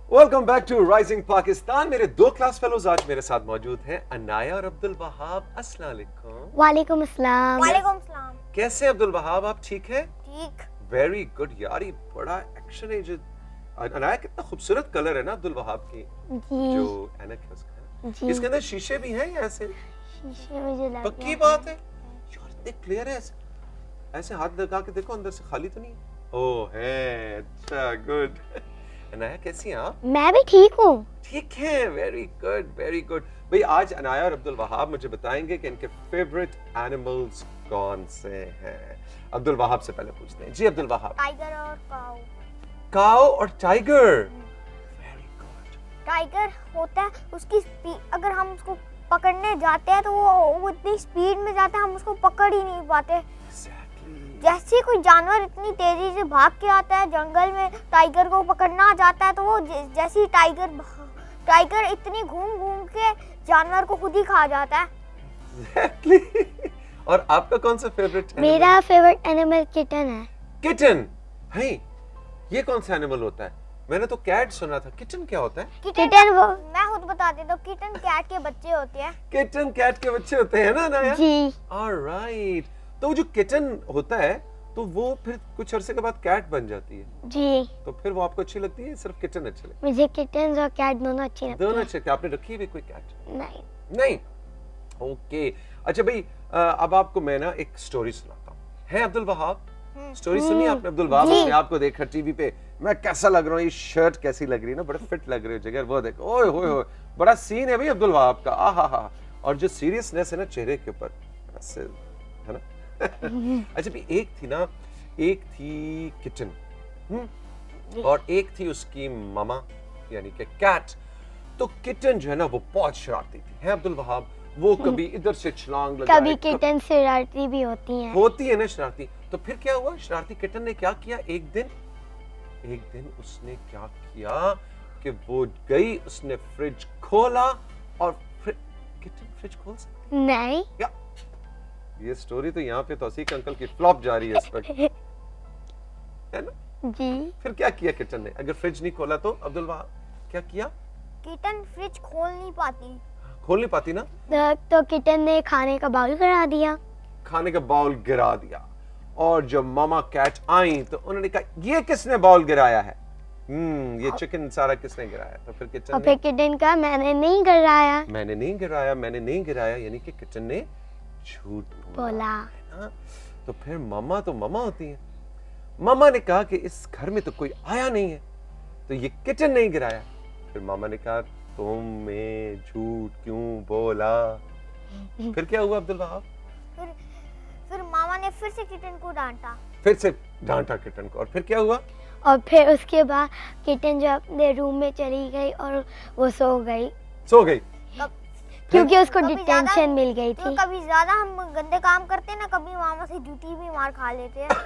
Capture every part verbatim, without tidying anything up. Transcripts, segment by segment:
Welcome back to rising Pakistan. मेरे दो class fellows आज मेरे साथ मौजूद हैं, अनाया और अब्दुल वहाब। अस्सलाम वालेकुम। वालेकुम अस्सलाम। वालेकुम सलाम। कैसे अब्दुल वहाब, आप ठीक हैं? ठीक। वेरी गुड यार, ये बड़ा एक्शन है। जो अनाया कितना खूबसूरत कलर है ना अब्दुल वहाब की, जी जो ऐनक है उसका। जी। इसके अंदर शीशे भी हैं या ऐसे? शीशे मुझे लग पक्की गया बात है यार, इतने क्लियर है। ऐसे ऐसे हाथ लगा के देखो, अंदर से खाली तो नहीं है? ओह है, अच्छा गुड। अनाया कैसी हैं आप? मैं भी ठीक हूँ। ठीक है, वेरी गुड वेरी गुड। भाई आज अनाया और अब्दुल वहाब मुझे बताएंगे कि इनके फेवरेट एनिमल्स कौन से हैं। अब्दुल वहाब से पहले पूछते हैं। जी अब्दुल वहाब। टाइगर और काऊ। काऊ और टाइगर, वेरी गुड। टाइगर होता है, उसकी स्पीड, अगर हम उसको पकड़ने जाते हैं तो वो वो इतनी स्पीड में जाता है हम उसको पकड़ ही नहीं पाते। जैसे ही कोई जानवर इतनी तेजी से भाग के आता है जंगल में, टाइगर को पकड़ना जाता है तो वो जैसे ही टाइगर टाइगर इतनी घूम घूम के जानवर को खुद ही खा जाता है। Exactly. और आपका कौन सा फेवरेट एनिमल? मेरा फेवरेट एनिमल किटन है। किटन है? ये कौन सा एनिमल होता है? मैंने तो कैट सुना था, किटन क्या होता है? किटन वो मैं खुद बता देता हूँ, किटन कैट के बच्चे होते हैं। किटन कैट के बच्चे होते हैं ना नाया? जी। ऑलराइट। तो जो किटन होता है तो वो फिर कुछ अरसे के बाद कैट बन जाती है। जी। तो फिर वो आपको अच्छी लगती है, सिर्फ किटन अच्छी लगती मुझे किटन और कैट दोनों अच्छे है? लगते दोनों हैं। अच्छे। क्या आपने रखी हुई कोई कैट? नहीं। नहीं। ओके अच्छा भाई, अब आपको मैं ना एक स्टोरी सुनाता हूँ। है अब्दुल वहाब? स्टोरी सुनी आपने अब्दुल वहाब? जी। अपने आपको देखा टीवी पे, मैं कैसा लग रहा हूँ, ये शर्ट कैसी लग रही है ना, बड़े फिट लग रहे हो जिगर। वो देखो, ओए होए होए, बड़ा सीन है भाई अब्दुल वहाब का। आ हा हा। और जो सीरियसनेस है ना चेहरे के ऊपर, ऐसे है ना। अच्छा भी एक थी ना, एक थी किटन, हम्म, और एक थी उसकी मामा यानी कि कैट। तो किटन जो है ना वो बहुत शरारती थी, है अब्दुल वहाब। वो कभी इधर से छलांग लगाए, कभी किटन शरारती भी होती हैं। होती है ना शरारती। तो फिर क्या हुआ, शरारती किटन ने क्या किया, एक दिन एक दिन उसने क्या किया कि वो गई, उसने फ्रिज खोला और फ्रि... किटन फ्रिज खोल सकती नहीं। या ये स्टोरी तो यहाँ पे तौसीक अंकल की फ्लॉप जा रही है इस वक्त, है ना? जी। फिर क्या किया किटन ने? अगर फ्रिज नहीं खोला तो अब्दुल वहाब क्या किया? किटन फ्रिज खोल नहीं पाती। खोल नहीं पाती ना? तो, तो किटन ने खाने का बाउल गिरा दिया। खाने का बाउल गिरा दिया। और जब मामा कैट आई तो उन्होंने कहा ये किसने बाउल गिराया है? हम्म ये चिकन सारा किसने गिराया? तो फिर किटन और फिर किटन का मैंने नहीं गिराया। मैंने नहीं गिराया, मैंने नहीं गिराया, यानी कि किटन ने झूठ बोला है ना। तो फिर मामा तो मामा होती है। मामा ने कहा कि इस घर में तो कोई आया नहीं है, तो ये किटन नहीं गिराया। फिर मामा ने कहा तुमने झूठ क्यों बोला? फिर क्या हुआ अब्दुल वहाब? फिर फिर मामा ने फिर से किटन को डांटा। फिर से डांटा किटन को। और फिर क्या हुआ? और फिर उसके बाद किटन जो अपने रूम में चली गई और वो सो गई। सो गई क्योंकि उसको कभी डिटेंशन ज्यादा- मिल गई तो थी। कभी ज्यादा हम गंदे काम करते हैं ना, कभी मामा से जूती भी मार खा लेते हैं।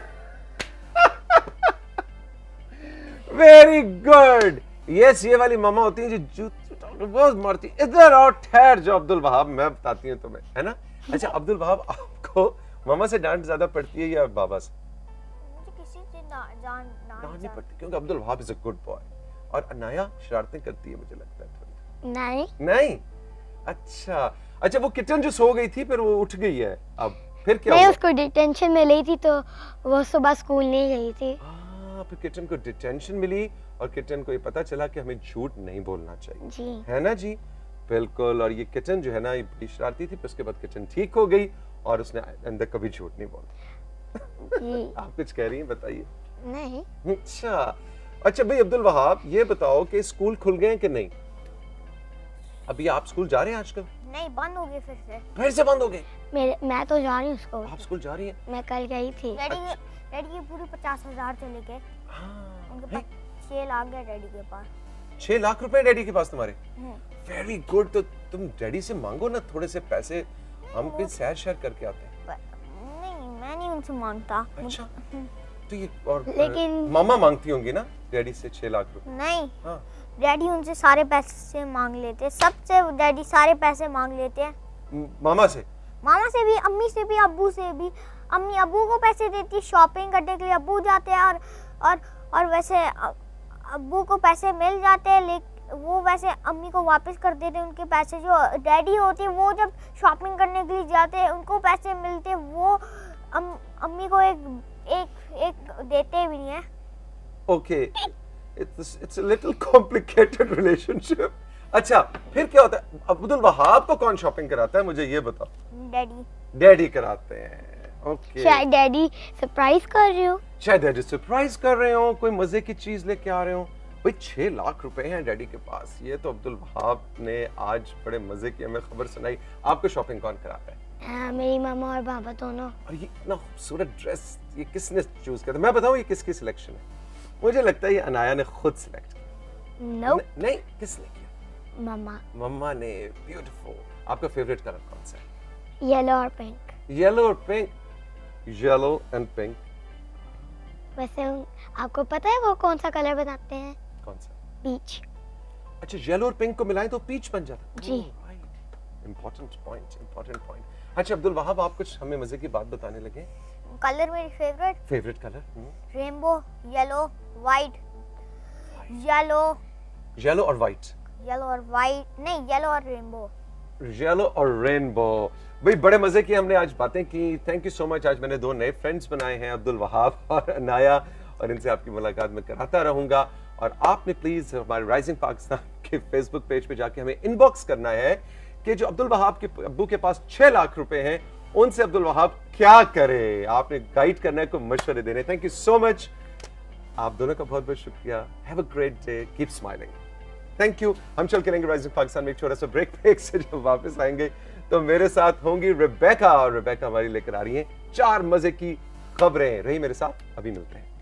Very good. यस, ये वाली मामा होती है जो जूती बहुत मारती। इधर आओ, ठहर जाओ अब्दुल वहाब, मैं बताती हूँ तुम्हें, है ना। अच्छा अब्दुल वहाब, आपको मामा से डांट ज्यादा पड़ती है या बाबा से? मुझे किसी से डांट डांट नहीं डांट पड़ती क्योंकि Abdul Wahab is a good boy. और अनाया शरारतें करती है मुझे लगता है थोड़ी। नहीं। नहीं? अच्छा अच्छा, वो किटन जो सो गई थी फिर वो उठ गई है अब, फिर क्या नहीं, हुआ? उसको डिटेंशन मिली थी तो वो सुबह स्कूल नहीं गई थी। हाँ, फिर किटन को डिटेंशन मिली और किटन को ये पता चला कि हमें झूठ नहीं बोलना चाहिए, जी। है ना जी। बिल्कुल। और ये किटन जो है ना ये बड़ी शरारती थी, फिर उसके बाद किटन ठीक हो गई और उसने अंदर कभी झूठ नहीं बोला। जी। आप कुछ कह रही हैं, बताइए। नहीं। अच्छा अच्छा भाई अब्दुल वहाब, ये बताओ कि स्कूल खुल गए हैं कि नहीं? अभी आप स्कूल जा रहे हैं आजकल? नहीं, बंद हो गए फिर से। फिर से बंद हो गए? मेरे मैं तो जा रही हूँ स्कूल। आप स्कूल जा रही हैं? मैं कल गई थी। डैडी के डैडी के पूरे पचास हजार चले गए। हाँ, उनके पास छह लाख गए डैडी के पास। छह लाख रुपए डैडी के पास तुम्हारे? हम्म। Very good. तो तुम डैडी से मांगो ना थोड़े से पैसे, हम भी सैर शैर करके आते हैं। पर- नहीं, मैं नहीं उनसे मांगता। अच्छा, तो ये और लेकिन- मामा मांगती होंगी ना डैडी से छह लाख रुपए? नहीं, हाँ। डैडी उनसे सारे पैसे मांग लेते हैं, सबसे डैडी सारे पैसे मांग लेते हैं। म- मामा से? मामा से भी, अम्मी से भी, अब्बू से भी। अम्मी अब्बू को पैसे देती है, शॉपिंग करने के लिए अब्बू जाते हैं। और और और वैसे अब्बू को पैसे मिल जाते हैं, लेकिन वो वैसे अम्मी को वापस कर देते हैं उनके पैसे। जो डैडी होते हैं वो जब शॉपिंग करने के लिए जाते हैं उनको पैसे मिलते हैं, वो अम, अम्मी को एक एक एक देते भी नहीं है। Okay, it's it's a little complicated relationship. अच्छा, फिर क्या होता है? अब्दुल वहाब को कौन शॉपिंग कराता है, मुझे ये बताओ। डैडी डैडी कराते हैं। ओके, शायद डैडी सरप्राइज कर रही हो। शायद डैडी सरप्राइज कर रहे हो, कोई मजे की चीज लेके आ रहे हो। भाई छह लाख रुपए हैं डैडी के पास। ये तो अब्दुल वहाब ने आज बड़े मजे की हमें खबर सुनाई। आपको शॉपिंग कौन कराता है? हाँ, मेरी मामा और पापा दोनों। और ये इतना खूबसूरत ड्रेस ये किसने चूज किया था? मैं बताऊं ये किसकी सिलेक्शन है? मुझे लगता है ये अनाया ने खुद सिलेक्ट किया। नो, न- नहीं, किसने किया? मम्मा। मम्मा ने। ब्यूटीफुल। आपका फेवरेट कलर कौन सा है? येलो और पिंक। येलो और पिंक। Yellow and pink. वैसे आपको पता है वो कौन सा कलर बनाते हैं? कौन सा? पीच। अच्छा, येलो और पिंक को मिलाएं तो पीच बन जाता। जी। Important point, important point. अच्छा अब्दुल वहाब, आप कुछ हमें मजे की बात बताने लगे। कलर मेरी favourite favourite colour? Rainbow, yellow, white, yellow yellow और व्हाइट। येलो और वाइट नहीं, येलो और रेनबो। येलो और रेनबो। भाई बड़े मजे की हमने आज बातें की। Thank you so much. आज मैंने दो नए फ्रेंड्स बनाए हैं, अब्दुल वहाब और अनाया, और इनसे आपकी मुलाकात मैं कराता रहूंगा। और आपने प्लीज हमारे राइजिंग पाकिस्तान के फेसबुक पेज पे जाके हमें इनबॉक्स करना है कि जो अब्दुल वहाब के अब्बू के पास छह लाख रुपए हैं उनसे अब्दुल वहाब क्या करे। आपने गाइड करना है, को मशवरे देने। Thank you so much. आप दोनों का बहुत बहुत शुक्रिया। Have a great day, keep smiling. Thank you. हम चल के रहेंगे राइजिंग पाकिस्तान में एक छोटा सा ब्रेक। ब्रेक से जब वापस आएंगे तो मेरे साथ होंगी रिबेका, और रिबेका हमारी लेकर आ रही हैं चार मजे की खबरें। रही मेरे साथ, अभी मिलते हैं।